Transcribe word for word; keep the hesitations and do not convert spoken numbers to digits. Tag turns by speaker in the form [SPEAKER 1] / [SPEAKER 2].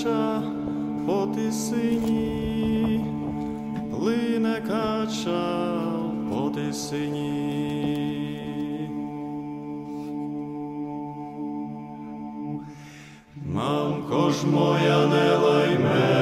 [SPEAKER 1] кача по тисині, плине кача по тисині. Мамко ж моя, не лай мене,